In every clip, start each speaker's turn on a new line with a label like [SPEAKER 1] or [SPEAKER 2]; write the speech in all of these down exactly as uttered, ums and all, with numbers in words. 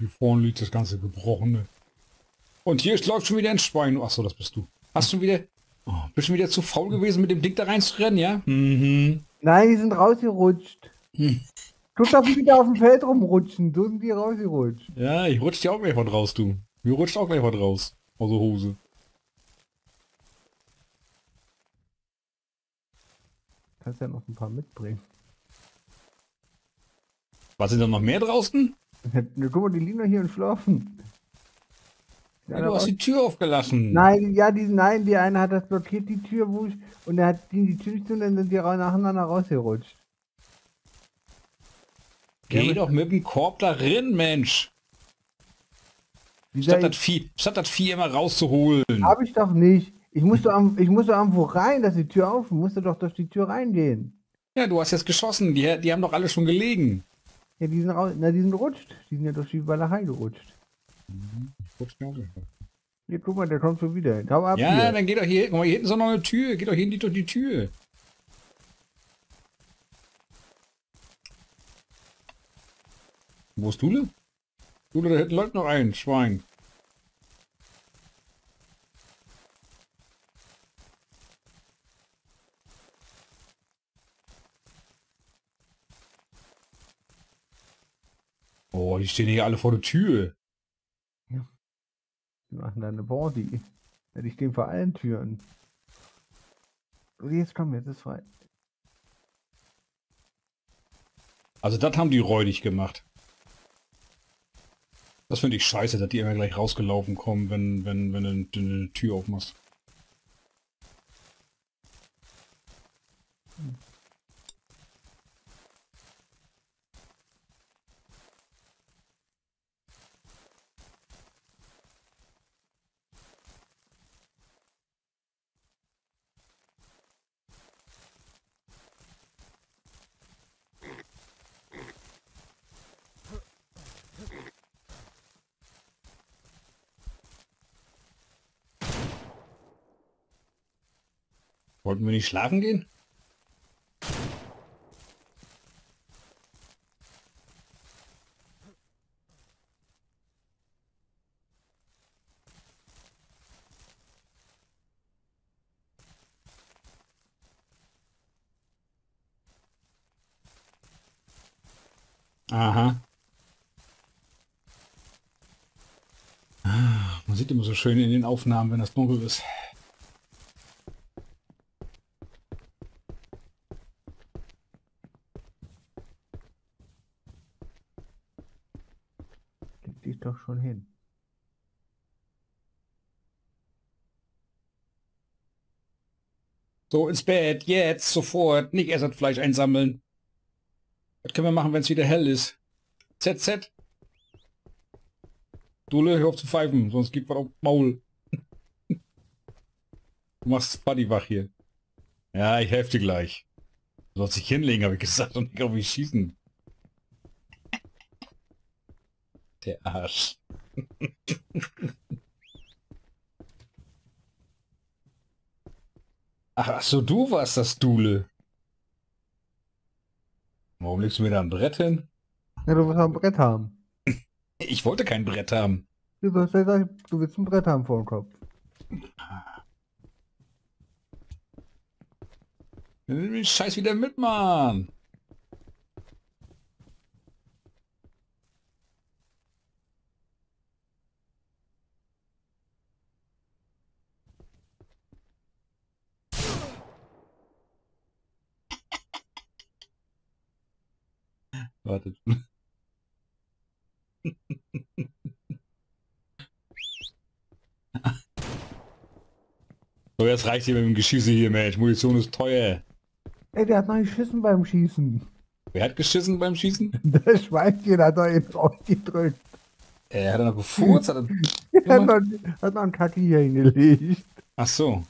[SPEAKER 1] Hier vorne liegt das ganze Gebrochene. Und hier läuft schon wieder ein Schwein. Achso, das bist du. Hast du wieder... Oh, bist schon wieder zu faul gewesen, mit dem Ding da reinzurennen, ja? Mhm.
[SPEAKER 2] Nein, die sind rausgerutscht.
[SPEAKER 1] Hm.
[SPEAKER 2] Guck doch, wie die da auf dem Feld rumrutschen. So sind die rausgerutscht.
[SPEAKER 1] Ja, ich rutsch dir auch gleich was raus, du. Mir rutscht auch gleich was raus. Aus der Hose.
[SPEAKER 2] Kannst ja noch ein paar mitbringen.
[SPEAKER 1] Was sind da noch mehr draußen?
[SPEAKER 2] Na, guck mal, die liegen doch hier und schlafen.
[SPEAKER 1] Ja, du hast die Tür aufgelassen.
[SPEAKER 2] Nein, ja, die, nein, die eine hat das blockiert, die Tür, wo ich, und er hat die, die Tür nicht zu, und dann sind die ra- nacheinander rausgerutscht.
[SPEAKER 1] Geh
[SPEAKER 2] Ja,
[SPEAKER 1] doch mit dem Korb da rein, Mensch.
[SPEAKER 2] Dieser
[SPEAKER 1] Statt das Vieh, statt das Vieh immer rauszuholen.
[SPEAKER 2] habe ich doch nicht. Ich musste, am, ich musste irgendwo rein, dass die Tür auf, musste doch durch die Tür reingehen.
[SPEAKER 1] Ja, du hast jetzt geschossen. Die, die haben doch alle schon gelegen.
[SPEAKER 2] Ja, die sind raus, na, die sind rutscht. Die sind ja durch die Walachei gerutscht. Hier, guck mal, der kommt schon wieder. Hau ab
[SPEAKER 1] Ja,
[SPEAKER 2] hier.
[SPEAKER 1] dann geht doch hier, guck mal, hier hinten ist doch noch eine Tür. Geht doch hier durch die Tür. Wo ist Dule? Dule, da hinten läuft noch ein Schwein. Oh, die stehen hier alle vor der Tür.
[SPEAKER 2] Die machen da eine Party. Ja, die stehen vor allen Türen. Und jetzt komm, jetzt ist frei.
[SPEAKER 1] Also das haben die räudig gemacht. Das finde ich scheiße, dass die immer gleich rausgelaufen kommen, wenn, wenn, wenn du eine, eine Tür aufmachst. Wollten wir nicht schlafen gehen? Aha. Ah, man sieht immer so schön in den Aufnahmen, wenn das dunkel ist.
[SPEAKER 2] Leg dich doch schon hin.
[SPEAKER 1] So, ins Bett, jetzt, sofort, nicht erst das Fleisch einsammeln. Das können wir machen, wenn es wieder hell ist. Z Z. Dule, hör auf zu pfeifen, sonst gibt was auf Maul. Du machst Paddy wach hier. Ja, ich helfe dir gleich. Du sollst dich hinlegen, habe ich gesagt, und nicht auf mich schießen. Der Arsch. Ach, ach so, du warst das Dule. Warum legst du mir da ein Brett hin?
[SPEAKER 2] Ja, du willst ein Brett haben.
[SPEAKER 1] Ich wollte kein Brett haben.
[SPEAKER 2] Du, hast ja gesagt, du willst ein Brett haben vor dem Kopf.
[SPEAKER 1] Dann nimm den Scheiß wieder mit, Mann. Wartet. So, jetzt reicht hier mit dem Geschieße hier, Mensch. Munition ist teuer.
[SPEAKER 2] Ey, der hat noch geschissen beim Schießen.
[SPEAKER 1] Wer hat geschissen beim Schießen?
[SPEAKER 2] Das Schweinchen hat doch ihn ausgedrückt.
[SPEAKER 1] Er hat er noch gefurzt. Hat er...
[SPEAKER 2] Er hat noch, hat noch einen Kacke hier hingelegt.
[SPEAKER 1] Ach so.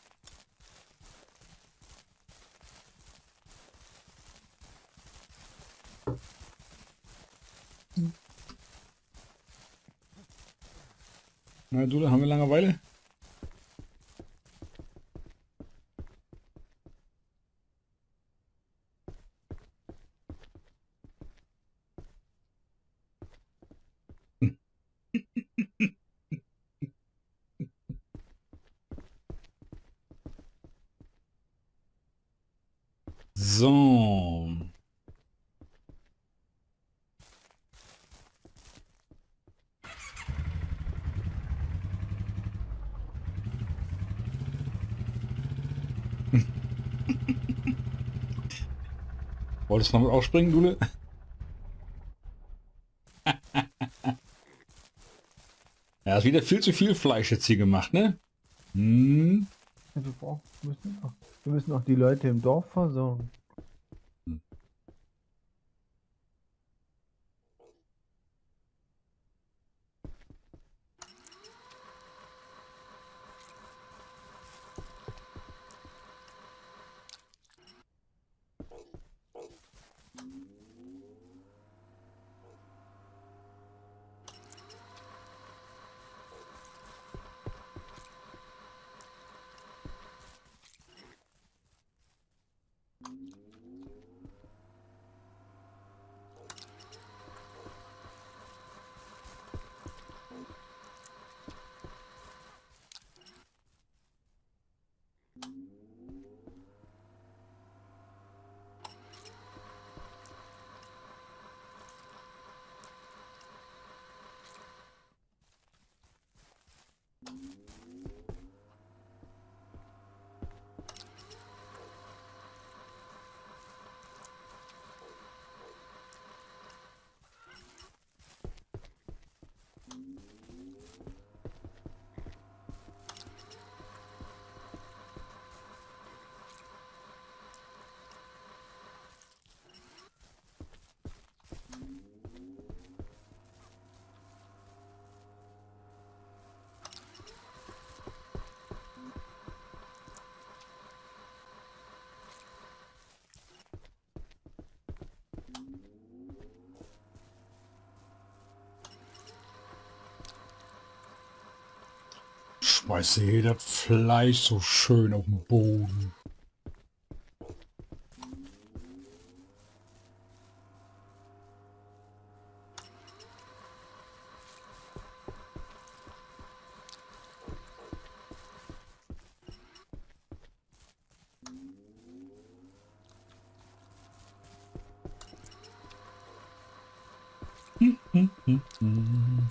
[SPEAKER 1] Na du, da haben wir Langeweile. Wolltest du noch mit aufspringen, Dule? Ja, ist wieder viel zu viel Fleisch jetzt hier gemacht, ne? Hm.
[SPEAKER 2] Ja, wir, brauchen, müssen auch, wir müssen auch die Leute im Dorf versorgen.
[SPEAKER 1] Schmeiße hier das Fleisch so schön auf den Boden. Hm, hm, hm, hm.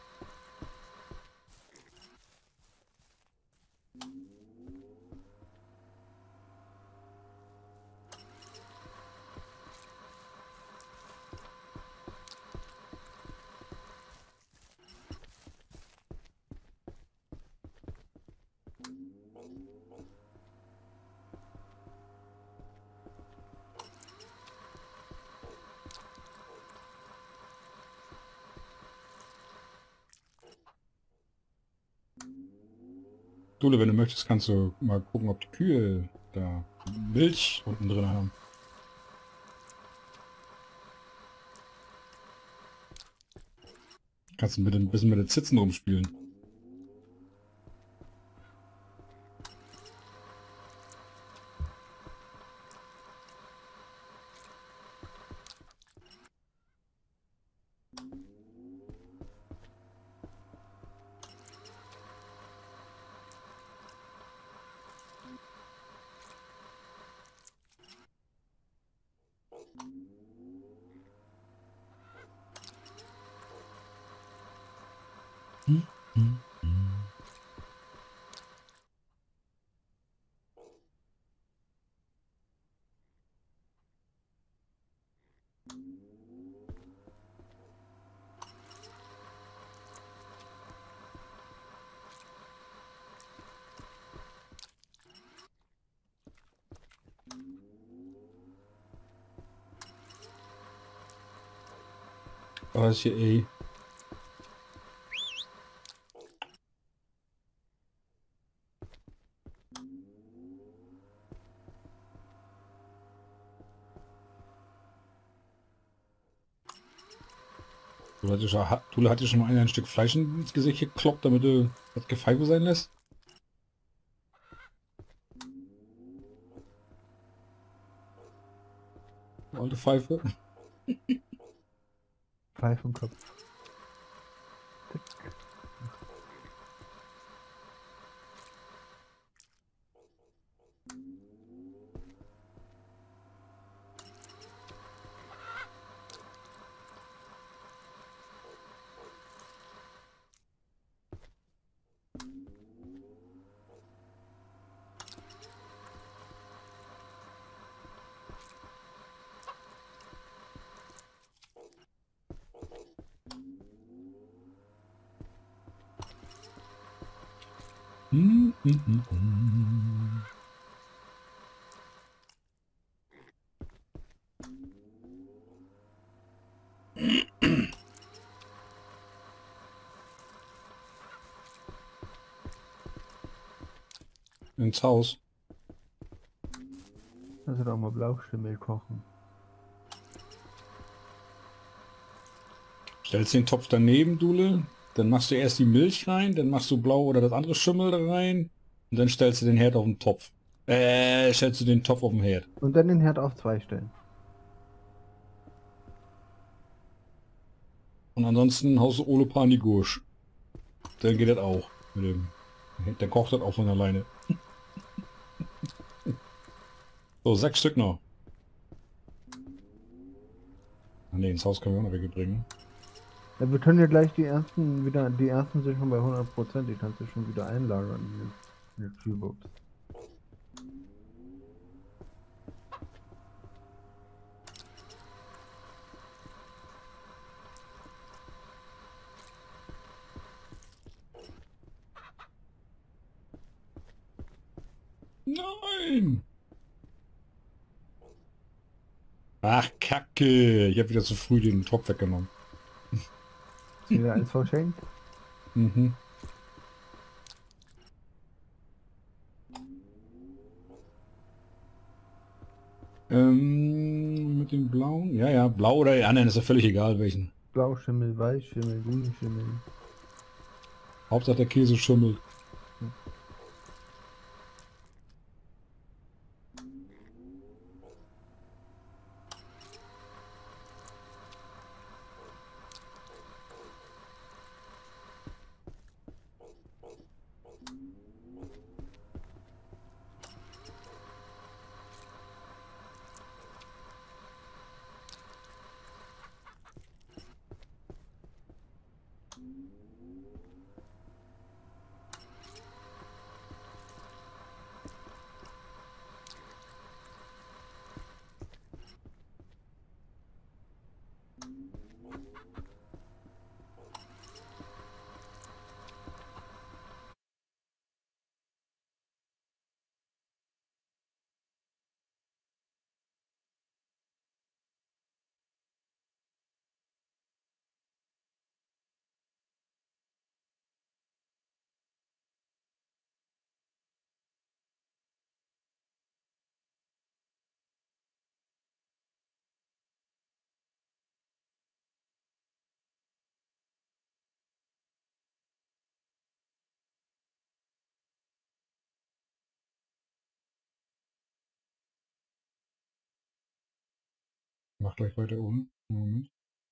[SPEAKER 1] Dule, wenn du möchtest, kannst du mal gucken, ob die Kühe da Milch unten drin haben. Kannst du mit ein bisschen mit den Zitzen rumspielen. Hm, hm, hm. Was hier, ey. Du hattest schon, hat- Dule hat dir schon mal ein Stück Fleisch ins Gesicht gekloppt, damit du das Gefeife sein lässt? Alte Pfeife.
[SPEAKER 2] Pfeifenkopf.
[SPEAKER 1] Hm, hm, hm, hm. Ins Haus.
[SPEAKER 2] Also doch mal Blauschimmel kochen.
[SPEAKER 1] Stellst den Topf daneben, Dule. Dann machst du erst die Milch rein, dann machst du Blau oder das andere Schimmel da rein. Und dann stellst du den Herd auf den Topf. Äh, stellst du den Topf auf den Herd.
[SPEAKER 2] Und dann den Herd auf zwei stellen.
[SPEAKER 1] Und ansonsten haust du Ole Pani Gursch. Dann geht das auch. Mit dem, der kocht das auch von alleine. So, sechs Stück noch. Ah, ne, ins Haus können wir auch noch wegbringen.
[SPEAKER 2] Ja, wir können ja gleich die ersten wieder, die ersten sind schon bei hundert Prozent, die kannst du schon wieder einlagern in die, in die Kühlbox.
[SPEAKER 1] Nein! Ach, Kacke! Ich habe wieder zu früh den Topf weggenommen.
[SPEAKER 2] Ist wieder eins verschenkt?
[SPEAKER 1] Mhm. Ähm, mit dem blauen? Ja, ja, blau oder ja, nein, ist ja völlig egal welchen.
[SPEAKER 2] Blauschimmel, Weißschimmel, Grünschimmel.
[SPEAKER 1] Hauptsache der Käse schimmelt. Mach gleich weiter um. Moment.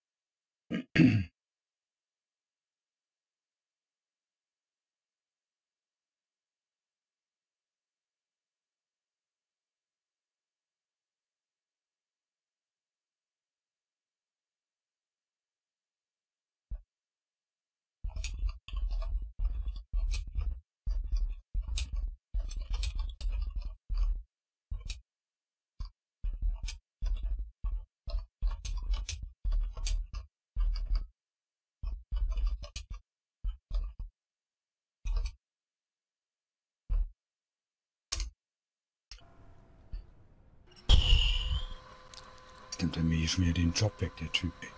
[SPEAKER 1] Nimmt er mir hier schon wieder den Job weg, der Typ, ey.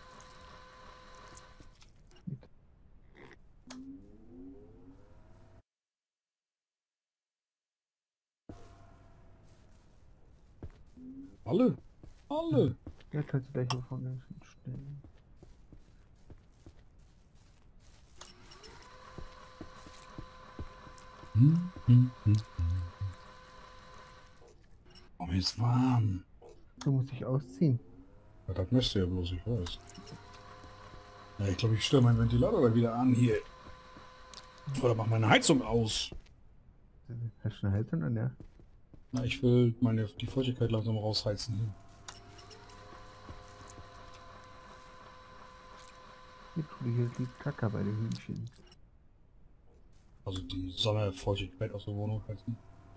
[SPEAKER 1] Alle? Alle?
[SPEAKER 2] Ja, kannst du gleich auf den stellen.
[SPEAKER 1] Hm, hm, hm, hm. Oh, mir ist warm.
[SPEAKER 2] Du musst dich ausziehen.
[SPEAKER 1] Ja, das müsste ja bloß, ich weiß. Ja, ich glaube, ich stelle meinen Ventilator dann wieder an hier. Oder mach meine Heizung aus.
[SPEAKER 2] Hast du eine Heizung an, ja?
[SPEAKER 1] Na, ich will meine, die Feuchtigkeit langsam rausheizen. Hier.
[SPEAKER 2] Hier tue ich jetzt die Kacke bei den Hühnchen.
[SPEAKER 1] Also die Sommerfeuchtigkeit aus der Wohnung heizen.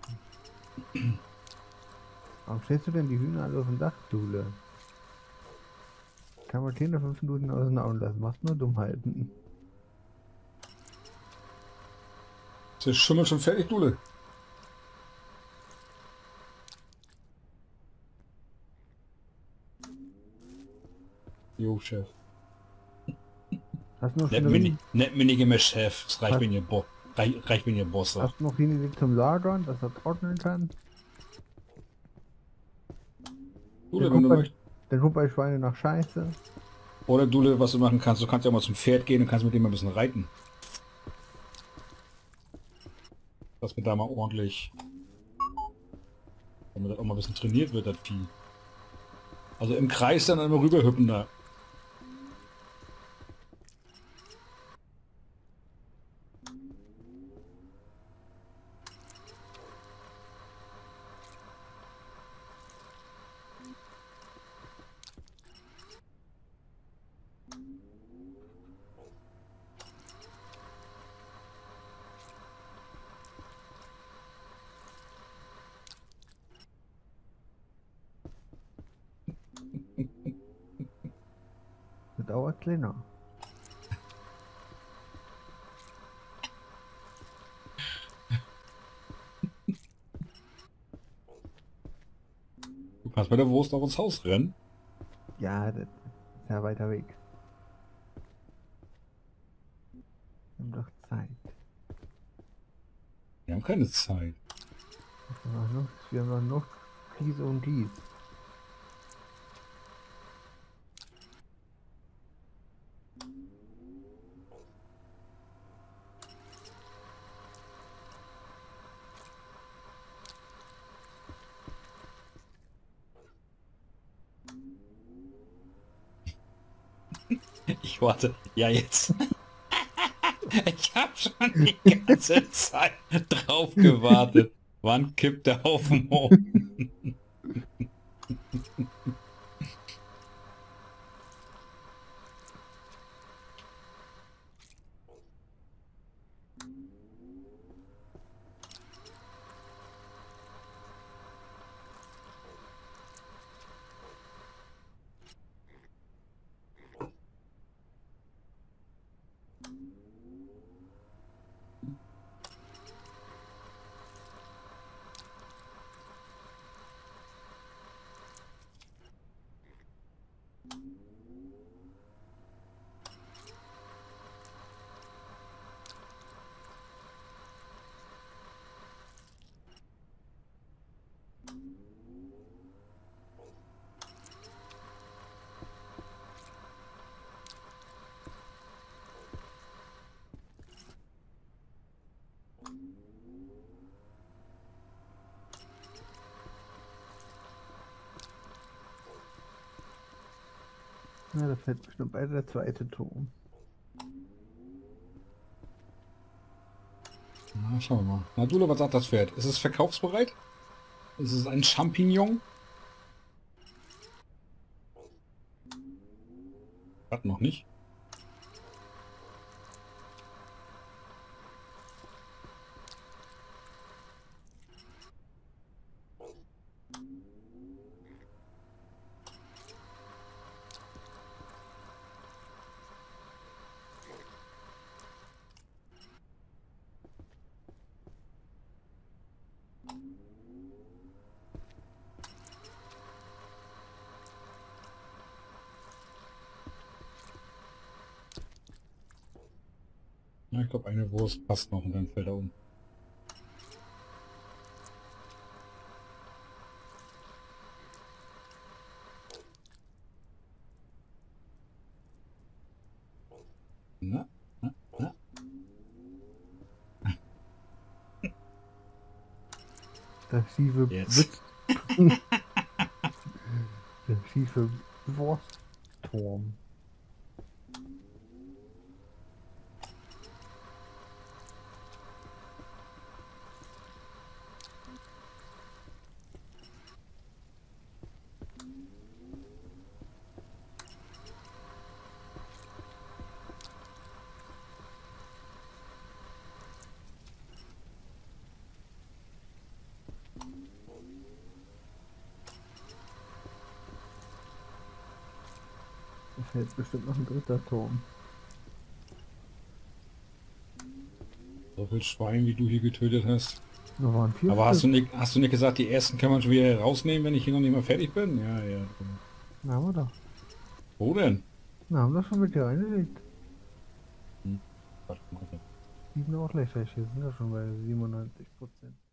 [SPEAKER 2] Warum stellst du denn die Hühner alle auf dem Dach, Dule? Kann man keine fünf Minuten außen Augen lassen, machst nur Dummheiten.
[SPEAKER 1] Ist der Schimmel schon fertig, Dule? Jo, Chef.
[SPEAKER 2] Hast du noch
[SPEAKER 1] Nennt
[SPEAKER 2] schon
[SPEAKER 1] mir
[SPEAKER 2] Rini?
[SPEAKER 1] nicht, nennt mir nicht immer Chef. Es reicht,
[SPEAKER 2] Hast-
[SPEAKER 1] wenn ihr, Bo reich, reicht, wenn ihr Boss sagt.
[SPEAKER 2] Hast du noch Rini zum Lagern, dass er trocknen kann?
[SPEAKER 1] Dule,
[SPEAKER 2] Der
[SPEAKER 1] wenn
[SPEAKER 2] guckt
[SPEAKER 1] du
[SPEAKER 2] bei,
[SPEAKER 1] möchtest.
[SPEAKER 2] der guckt bei Schweine nach Scheiße.
[SPEAKER 1] Oder Dule, was du machen kannst, du kannst ja mal zum Pferd gehen und kannst mit dem mal ein bisschen reiten. Dass wir da mal ordentlich... Damit das auch mal ein bisschen trainiert wird, das Vieh. Also im Kreis dann immer rüberhüppen da.
[SPEAKER 2] Das dauert kleiner.
[SPEAKER 1] Du kannst bei der Wurst auch ins Haus rennen.
[SPEAKER 2] Ja, das ist ja weiter Weg. Wir haben doch Zeit.
[SPEAKER 1] Wir haben keine Zeit.
[SPEAKER 2] Wir haben noch, wir haben noch noch dies und dies.
[SPEAKER 1] Ich warte. Ja, jetzt. Ich habe schon die ganze Zeit drauf gewartet. Wann kippt der Haufen hoch?
[SPEAKER 2] Na, da fällt bestimmt bei der zweite Turm.
[SPEAKER 1] Na, schauen wir mal. Na, Dule, was sagt das Pferd? Ist es verkaufsbereit? Ist es ein Champignon? Hat noch nicht. Ja, ich glaube, eine Wurst passt noch und dann fällt er um. Na, na, na.
[SPEAKER 2] Der schiefe
[SPEAKER 1] Jetzt.
[SPEAKER 2] Witz. Der schiefe Wurstturm. Da fällt bestimmt noch ein dritter Turm.
[SPEAKER 1] So viel Schwein, wie du hier getötet hast.
[SPEAKER 2] Da waren vier
[SPEAKER 1] Aber hast du,
[SPEAKER 2] Stück.
[SPEAKER 1] nicht, hast du nicht gesagt, die ersten kann man schon wieder rausnehmen, wenn ich hier noch nicht mal fertig bin? Ja, ja.
[SPEAKER 2] Na, haben wir doch.
[SPEAKER 1] Wo denn?
[SPEAKER 2] Na, haben wir schon mit dir reingelegt.
[SPEAKER 1] Hm. Warte mal.
[SPEAKER 2] Sieben Ausgleichsrechte, sind ja schon bei siebenundneunzig Prozent.